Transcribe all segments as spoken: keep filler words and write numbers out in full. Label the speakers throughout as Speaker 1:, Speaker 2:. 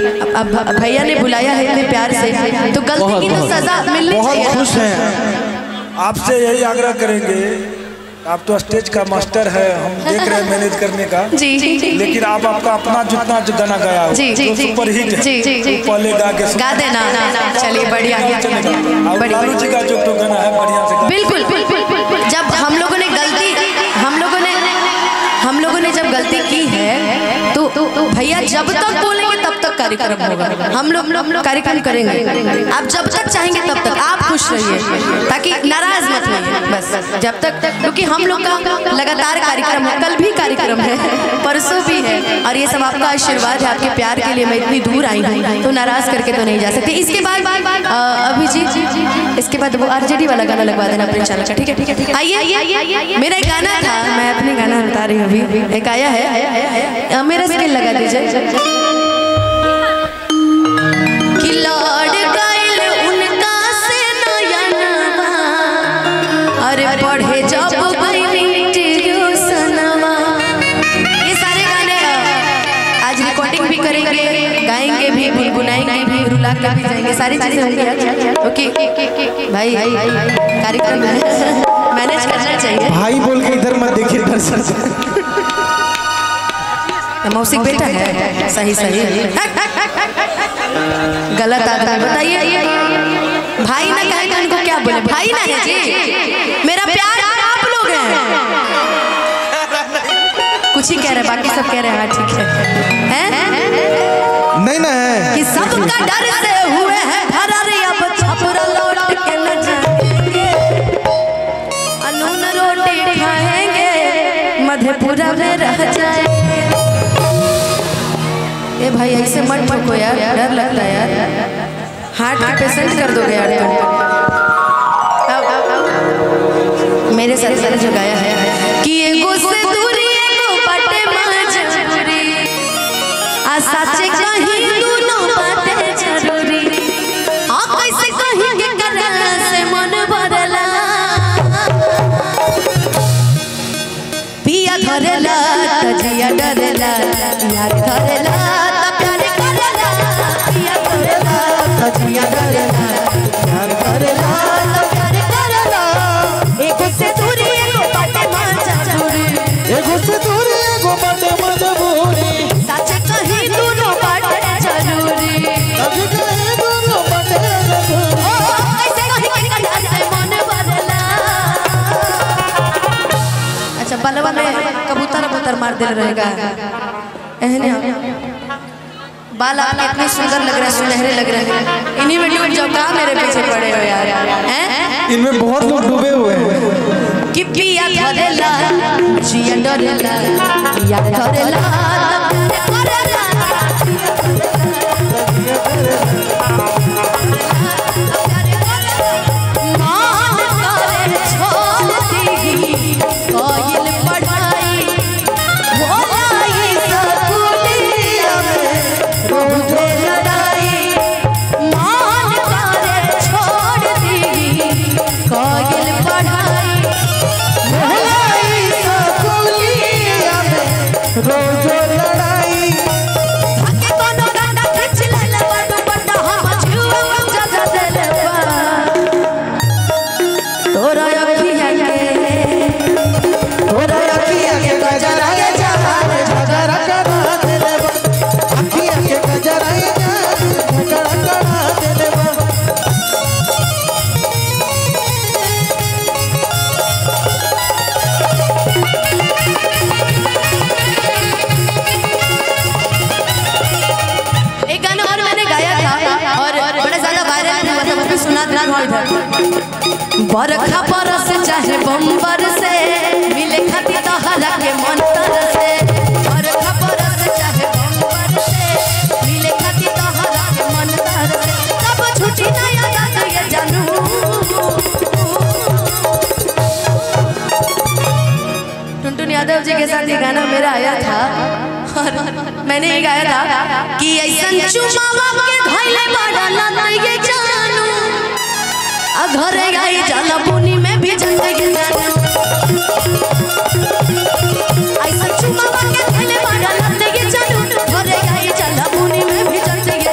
Speaker 1: अब भैया ने बुलाया है इतने प्यार से, तो गलती की तो सजा मिलनी चाहिए।
Speaker 2: बहुत खुश हैं, आपसे यही आग्रह करेंगे, आप तो स्टेज का मास्टर है, हम देख रहे हैं मैनेज करने का
Speaker 1: जी, जी, जी,
Speaker 2: लेकिन आप आपका अपना जितना जो गाना गाया हो
Speaker 1: जी, जी,
Speaker 2: जो सुपर हिट है पहले गा के
Speaker 1: गा देना। चलिए बढ़िया,
Speaker 2: लालू जी का जो गाना है बढ़िया से
Speaker 1: बिल्कुल बिल्कुल। जब हम लोगों ने गलती हम लोगों ने हम लोगों ने जब गलती की है तो भैया जब तक बोलेंगे तब तक कार्यक्रम होगा, हम लोग कार्यक्रम करेंगे। आप जब तक चाहेंगे तब तक आप खुश रहिए, ताकि नाराज मत होइए बस जब तक, क्योंकि हम लोग का लगातार कार्यक्रम है, कल भी कार्यक्रम है, परसों भी है, और ये सब आपका आशीर्वाद है, आपके प्यार के लिए मैं इतनी दूर आई हूँ, तो नाराज करके तो नहीं जा सकती। इसके बाद अभिजीत इसके बाद वो आरजेडी वाला गाना लगवा देना अपने चैनल का, ठीक है ठीक है ठीक है। आइए, मेरा एक गाना था, मैं अपने गाना बता रही हूँ अभी, एक आया है, मेरा स्किल लगा दीजिए। कि लौट गइल उनका से नयनवा, अरे पढ़े जब गइली ट्यूशनवा। ये सारे गाने आज रिकॉर्डिंग भी करेंगे, गाएंगे भी, गुनगुनाएंगे भी, रुला कर भी जाएंगे, सारी चीजें होंगी। ओके भाई, कार्यक्रम मैनेज करना चाहिए।
Speaker 2: भाई बोल के इधर मत देखिए दर्शक,
Speaker 1: मौसिक बेटा है, सही सही गलत आदमी बताइए। भाई ना कहे तो उनको क्या बोले, भाई ना है जी, मेरा प्यार आप लोग हैं। कुछ ही कह रहे, बाकी सब कह रहे हैं हाँ ठीक है, हैं
Speaker 2: नहीं ना है
Speaker 1: कि सबका डर से हुए हैं फरार, अब छपुरा लौट के न जाएंगे, अनून रोटी खाएंगे, मधेपुरा में रह जाएंगे। ए भाई ऐसे मत ठोको यार, डर लगता है यार, हार्ट का पेशेंट कर दोगे यार तुम। मेरे साथ सारे जो गाया है कि एगो से दूरी एगो बाटे मजबूरी, आ सच्चे कहीं दोनों बाटे जरूरी, आ कैसे कहीं के करला से मन भरला, पिया धरला तजिया डरला, यार धरला तजिया डरला, यार धरला प्यार करला, एगो से दूरी एगो बाटे मजबूरी,
Speaker 2: एगो से दूरी एगो बाटे मजबूरी,
Speaker 1: सच कहीं दोनों बाटे जरूरी,
Speaker 2: सच कहीं दोनों बाटे जरूरी,
Speaker 1: ओ कैसे कहीं के करला से मन बदला। अच्छा बलवा में कबूतर कबूतर मार दे रहेगा, एहने बाल आपके इतने सुंदर लग रहे हैं, सुनहरे लग रहे हैं, इन्हीं में डूब जाओ, कहाँ मेरे पीछे पड़े हो यार, हैं?
Speaker 2: इनमें बहुत लोग डूबे हुए हैं।
Speaker 1: कि पिया धरेला जिया डरेला, पिया धरेला
Speaker 2: रोज लड़ाई
Speaker 1: बरखा बरस चाहे बम्बर से मिले खातिर तहरा के मंतर से, बरखा बरस चाहे बम्बर से मिले खातिर तहरा के मंतर से, कब छुट्टी ना याद ये जानू। टुनटुन यादव जी के साथ ये गाना मेरा आया था और मैंने ये गाया था कि ऐसन चुमावा के धइले बड़ा ना ये जानू, घर गई जाला पुनी में भी जाएगी जानू, ऐसा चुमा के धइले बड़ा ना ये जानू, घर गई जाला पुनी में भी जाएगी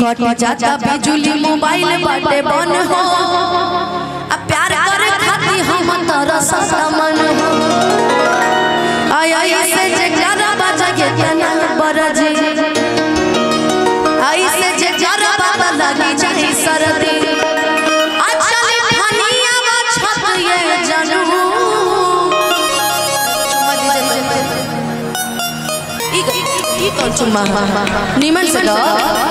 Speaker 1: कट जाता बिजुली मोबाइल बाटे बन हो अब प्यार करे खाती हम तारा सदा मन हो आय आय से जगरा बाजा के तना बरजे आय से जगरा बाबा लगी जाए सरदी अचले फनिया वा छत ये जानू ई कौन चुम्मा निमन से दो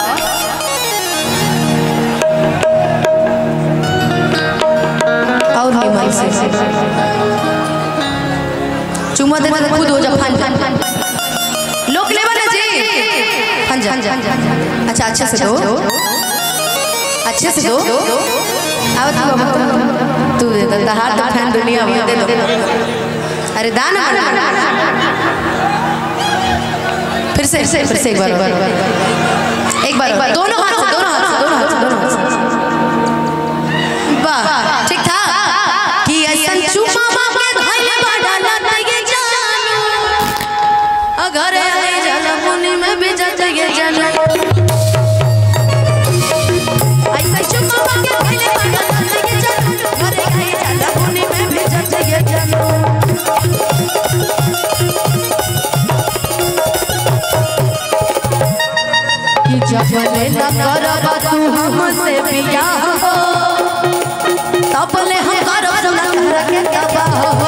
Speaker 1: और निमन से चुम्मा दे दे खुद हो जा फन लोग ले बने जी फन जा अच्छा अच्छे से दो अच्छे से दो अब तू दे दे हाथ तो फैन दुनिया में दे दो अरे दान फिर से फिर से एक बार एक बार दोनों हाथ से दोनों हाथ से दोनों हाथ से दोनों हाथ से वाह ठीक था कि ऐसा चुम्मा के धइले बड़ा लगे जानू अगर आई जाला मुनि में बेजा जगे जानू ऐसा चुम्मा के धइले बड़ा लगे जानू अगर आई जाला मुनि में बेजा जगे जानू जबले न करबा तू हमसे बियाह हो तबले हम करब ना के तबाह हो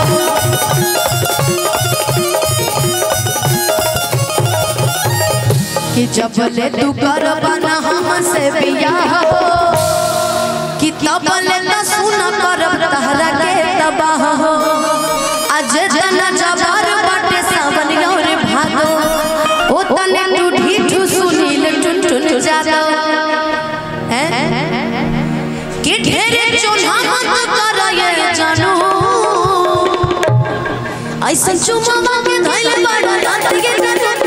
Speaker 1: कि जबले तू करबा ना हमसे बियाह हो कि तबले न सुन करब तहरा के तबाह हो आज जना जबर बाटे सावन और भादो ओ तने तू ढीठू सुनील जादो हैं कि ढेरे चोला मत कर ये जानू ऐसा चुम्मा के धइले बड़ा रात के जानू